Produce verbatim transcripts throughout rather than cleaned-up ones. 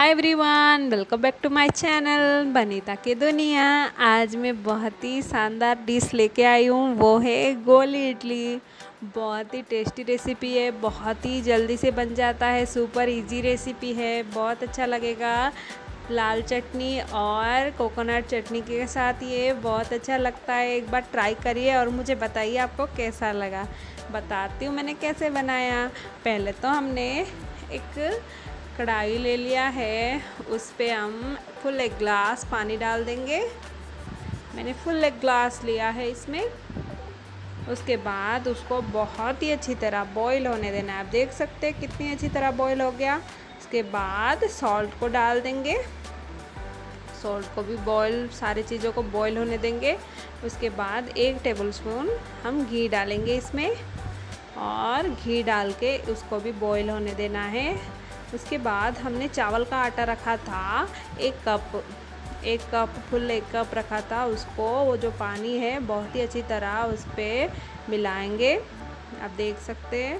Hi everyone, welcome back to my channel Banita की दुनिया। आज मैं बहुत ही शानदार डिश लेके आई हूँ, वो है गोली इडली। बहुत ही टेस्टी रेसिपी है, बहुत ही जल्दी से बन जाता है, सुपर इजी रेसिपी है, बहुत अच्छा लगेगा। लाल चटनी और कोकोनट चटनी के साथ ये बहुत अच्छा लगता है। एक बार ट्राई करिए और मुझे बताइए आपको कैसा लगा। बताती हूँ मैंने कैसे बनाया। पहले तो हमने एक कढ़ाई ले लिया है, उस पर हम फुल एक ग्लास पानी डाल देंगे। मैंने फुल एक ग्लास लिया है इसमें। उसके बाद उसको बहुत ही अच्छी तरह बॉईल होने देना है। आप देख सकते हैं कितनी अच्छी तरह बॉईल हो गया। उसके बाद सॉल्ट को डाल देंगे। सॉल्ट को भी बॉईल, सारी चीज़ों को बॉईल होने देंगे। उसके बाद एक टेबलस्पून हम घी डालेंगे इसमें, और घी डाल के उसको भी बॉईल होने देना है। उसके बाद हमने चावल का आटा रखा था एक कप, एक कप फुल एक कप रखा था। उसको, वो जो पानी है, बहुत ही अच्छी तरह उस पर मिलाएंगे। आप देख सकते हैं।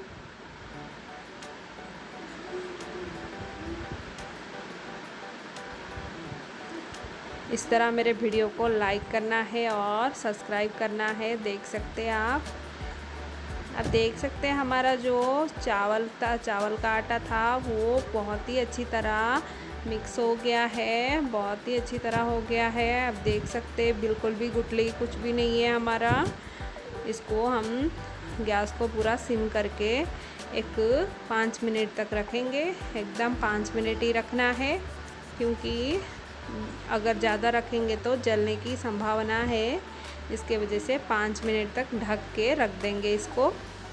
इस तरह मेरे वीडियो को लाइक करना है और सब्सक्राइब करना है। देख सकते हैं आप आप देख सकते हैं हमारा जो चावल था, चावल का आटा था, वो बहुत ही अच्छी तरह मिक्स हो गया है, बहुत ही अच्छी तरह हो गया है। आप देख सकते हैं बिल्कुल भी गुठली कुछ भी नहीं है हमारा। इसको हम गैस को पूरा सिम करके एक पाँच मिनट तक रखेंगे। एकदम पाँच मिनट ही रखना है, क्योंकि अगर ज़्यादा रखेंगे तो जलने की संभावना है। इसके वजह से पाँच मिनट तक ढक के रख देंगे इसको।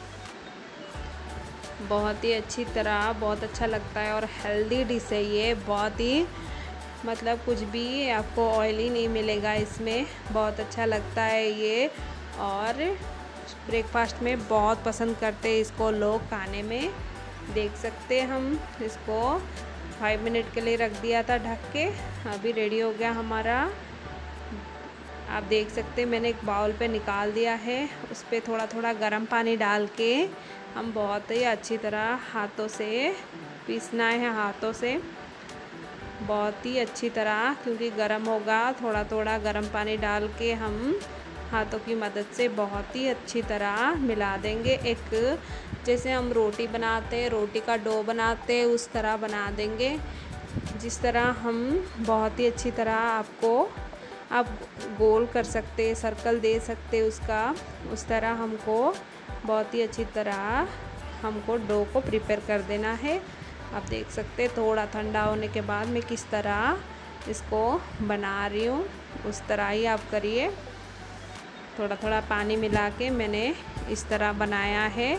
बहुत ही अच्छी तरह, बहुत अच्छा लगता है और हेल्दी डिश है ये। बहुत ही, मतलब कुछ भी आपको ऑयली नहीं मिलेगा इसमें। बहुत अच्छा लगता है ये, और ब्रेकफास्ट में बहुत पसंद करते हैं इसको लोग खाने में। देख सकते हैं हम इसको फाइव मिनट के लिए रख दिया था ढक के। अभी रेडी हो गया हमारा। आप देख सकते हैं मैंने एक बाउल पे निकाल दिया है। उस पर थोड़ा थोड़ा गर्म पानी डाल के हम बहुत ही अच्छी तरह हाथों से पीसना है, हाथों से बहुत ही अच्छी तरह, क्योंकि गर्म होगा। थोड़ा थोड़ा गर्म पानी डाल के हम हाथों की मदद से बहुत ही अच्छी तरह मिला देंगे। एक, जैसे हम रोटी बनाते, रोटी का डो बनाते, उस तरह बना देंगे। जिस तरह हम बहुत ही अच्छी तरह, आपको आप गोल कर सकते, सर्कल दे सकते उसका, उस तरह हमको बहुत ही अच्छी तरह हमको डो को प्रिपेयर कर देना है। आप देख सकते हैं थोड़ा ठंडा होने के बाद मैं किस तरह इसको बना रही हूँ, उस तरह ही आप करिए। थोड़ा थोड़ा पानी मिला के मैंने इस तरह बनाया है।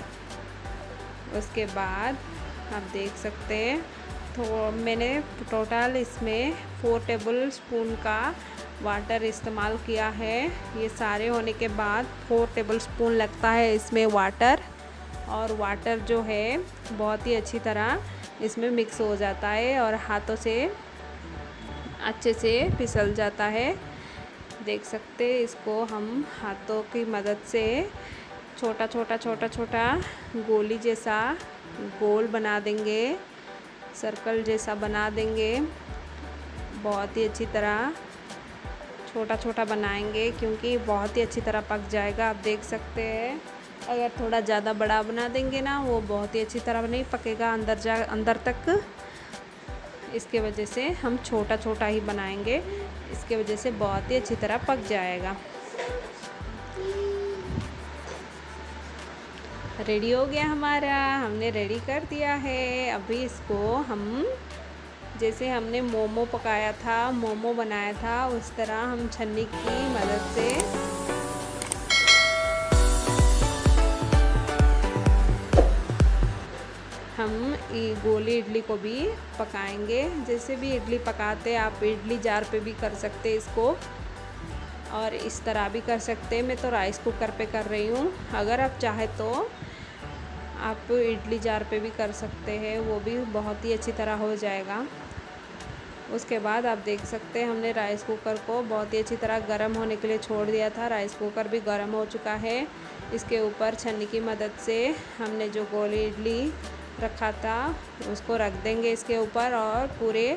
उसके बाद आप देख सकते हैं तो मैंने टोटल इसमें फोर टेबल स्पून का वाटर इस्तेमाल किया है। ये सारे होने के बाद फोर टेबल स्पून लगता है इसमें वाटर, और वाटर जो है बहुत ही अच्छी तरह इसमें मिक्स हो जाता है और हाथों से अच्छे से फिसल जाता है। देख सकते हैं इसको हम हाथों की मदद से छोटा छोटा छोटा छोटा गोली जैसा गोल बना देंगे, सर्कल जैसा बना देंगे। बहुत ही अच्छी तरह छोटा छोटा बनाएंगे, क्योंकि बहुत ही अच्छी तरह पक जाएगा। आप देख सकते हैं अगर थोड़ा ज़्यादा बड़ा बना देंगे ना, वो बहुत ही अच्छी तरह नहीं पकेगा अंदर जा अंदर तक। इसके वजह से हम छोटा छोटा ही बनाएंगे, इसके वजह से बहुत ही अच्छी तरह पक जाएगा। रेडी हो गया हमारा, हमने रेडी कर दिया है। अभी इसको हम, जैसे हमने मोमो पकाया था, मोमो बनाया था, उस तरह हम छन्नी की मदद से हम गोली इडली को भी पकाएंगे। जैसे भी इडली पकाते, आप इडली जार पे भी कर सकते इसको, और इस तरह भी कर सकते हैं। मैं तो राइस कुकर पे कर रही हूँ। अगर आप चाहे तो आप इडली जार पे भी कर सकते हैं, वो भी बहुत ही अच्छी तरह हो जाएगा। उसके बाद आप देख सकते हैं हमने राइस कुकर को बहुत ही अच्छी तरह गर्म होने के लिए छोड़ दिया था। राइस कुकर भी गर्म हो चुका है। इसके ऊपर छन्नी की मदद से हमने जो गोली इडली रखा था उसको रख देंगे इसके ऊपर, और पूरे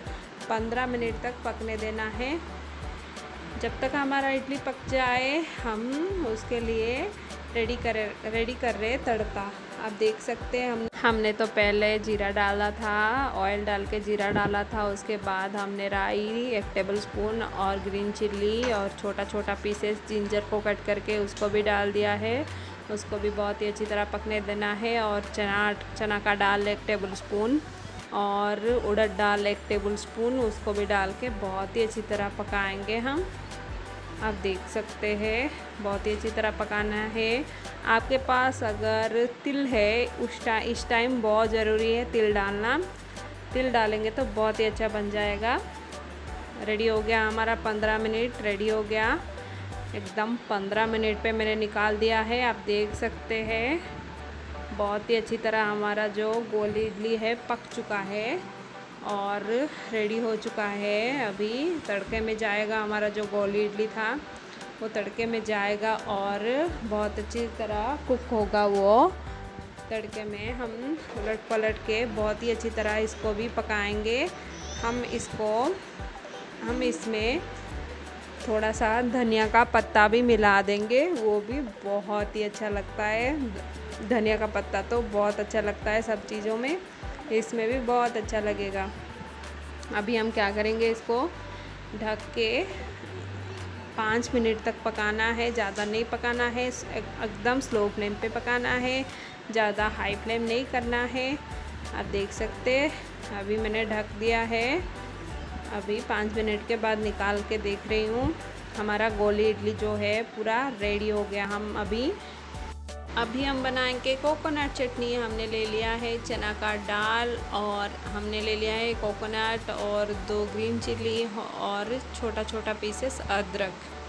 पंद्रह मिनट तक पकने देना है। जब तक हमारा इडली पक जाए हम उसके लिए रेडी कर रेडी कर रहे तड़का। आप देख सकते हैं हम हमने तो पहले जीरा डाला था, ऑयल डाल के जीरा डाला था। उसके बाद हमने राई एक टेबल स्पून और ग्रीन चिल्ली और छोटा छोटा पीसेस जिंजर को कट करके उसको भी डाल दिया है। उसको भी बहुत ही अच्छी तरह पकने देना है। और चना चना का दाल एक टेबल स्पून और उड़द दाल एक टेबल स्पून, उसको भी डाल के बहुत ही अच्छी तरह पकाएंगे हम। आप देख सकते हैं बहुत ही अच्छी तरह पकाना है। आपके पास अगर तिल है उस टाइम इस टाइम बहुत ज़रूरी है तिल डालना। तिल डालेंगे तो बहुत ही अच्छा बन जाएगा। रेडी हो गया हमारा, पंद्रह मिनट रेडी हो गया एकदम। पंद्रह मिनट पे मैंने निकाल दिया है। आप देख सकते हैं बहुत ही अच्छी तरह हमारा जो गोली इडली है पक चुका है और रेडी हो चुका है। अभी तड़के में जाएगा हमारा जो गोली इडली था, वो तड़के में जाएगा और बहुत अच्छी तरह कुक होगा वो तड़के में। हम उलट पलट के बहुत ही अच्छी तरह इसको भी पकाएंगे। हम इसको हम इसमें थोड़ा सा धनिया का पत्ता भी मिला देंगे, वो भी बहुत ही अच्छा लगता है। धनिया का पत्ता तो बहुत अच्छा लगता है सब चीज़ों में, इसमें भी बहुत अच्छा लगेगा। अभी हम क्या करेंगे, इसको ढक के पाँच मिनट तक पकाना है। ज़्यादा नहीं पकाना है, एकदम स्लो फ्लेम पे पकाना है, ज़्यादा हाई फ्लेम नहीं करना है। आप देख सकते हैं अभी मैंने ढक दिया है। अभी पाँच मिनट के बाद निकाल के देख रही हूँ, हमारा गोली इडली जो है पूरा रेडी हो गया। हम अभी अभी हम बनाएंगे कोकोनट चटनी। हमने ले लिया है चना का दाल और हमने ले लिया है कोकोनट और दो ग्रीन चिल्ली और छोटा छोटा पीसेस अदरक।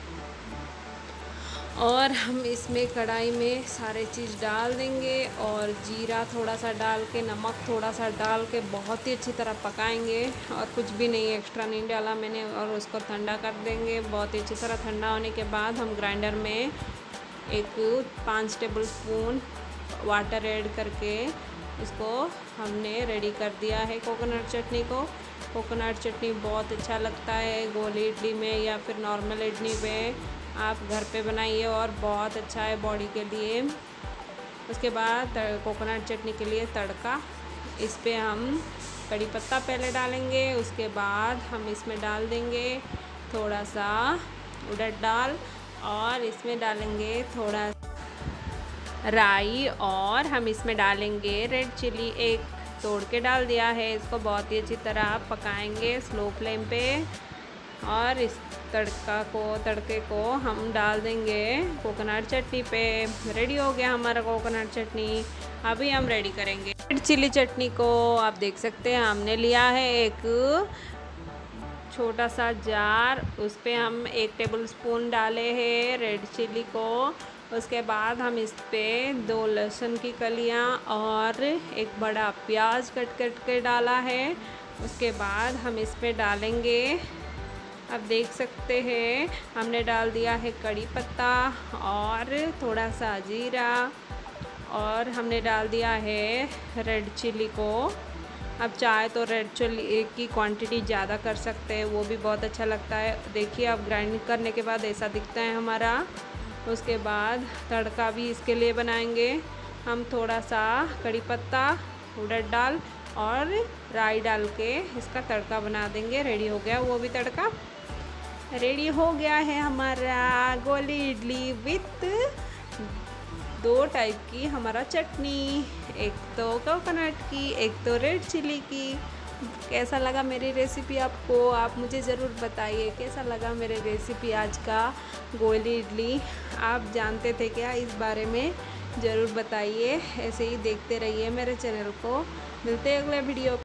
और हम इसमें कढ़ाई में सारे चीज़ डाल देंगे और जीरा थोड़ा सा डाल के, नमक थोड़ा सा डाल के बहुत ही अच्छी तरह पकाएंगे। और कुछ भी नहीं एक्स्ट्रा नहीं डाला मैंने। और उसको ठंडा कर देंगे बहुत ही अच्छी तरह। ठंडा होने के बाद हम ग्राइंडर में एक पाँच टेबल स्पून वाटर ऐड करके इसको हमने रेडी कर दिया है कोकोनट चटनी को। कोकोनट चटनी बहुत अच्छा लगता है गोली इडली में या फिर नॉर्मल इडली में। आप घर पे बनाइए और बहुत अच्छा है बॉडी के लिए। उसके बाद कोकोनट चटनी के लिए तड़का, इस पे हम कड़ी पत्ता पहले डालेंगे। उसके बाद हम इसमें डाल देंगे थोड़ा सा उड़द दाल और इसमें डालेंगे थोड़ा राई और हम इसमें डालेंगे रेड चिली, एक तोड़ के डाल दिया है। इसको बहुत ही अच्छी तरह पकाएंगे स्लो फ्लेम पे। और इस तड़का को तड़के को हम डाल देंगे कोकोनट चटनी पे। रेडी हो गया हमारा कोकोनट चटनी। अभी हम रेडी करेंगे रेड चिली चटनी को। आप देख सकते हैं हमने लिया है एक छोटा सा जार, उस पर हम एक टेबल स्पून डाले हैं रेड चिली को। उसके बाद हम इस पर दो लहसुन की कलियां और एक बड़ा प्याज कट कट के डाला है। उसके बाद हम इस पर डालेंगे, आप देख सकते हैं हमने डाल दिया है कड़ी पत्ता और थोड़ा सा जीरा और हमने डाल दिया है रेड चिली को। अब चाहे तो रेड चिली की क्वांटिटी ज़्यादा कर सकते हैं, वो भी बहुत अच्छा लगता है। देखिए अब ग्राइंड करने के बाद ऐसा दिखता है हमारा। उसके बाद तड़का भी इसके लिए बनाएंगे हम। थोड़ा सा कड़ी पत्ता, उड़द दाल और राई डाल के इसका तड़का बना देंगे। रेडी हो गया वो भी तड़का। रेडी हो गया है हमारा गोली इडली विथ दो टाइप की हमारा चटनी, एक तो कोकोनट की, एक तो रेड चिली की। कैसा लगा मेरी रेसिपी आपको? आप मुझे ज़रूर बताइए कैसा लगा मेरी रेसिपी आज का गोली इडली। आप जानते थे क्या इस बारे में? ज़रूर बताइए। ऐसे ही देखते रहिए मेरे चैनल को। मिलते हैं अगले वीडियो।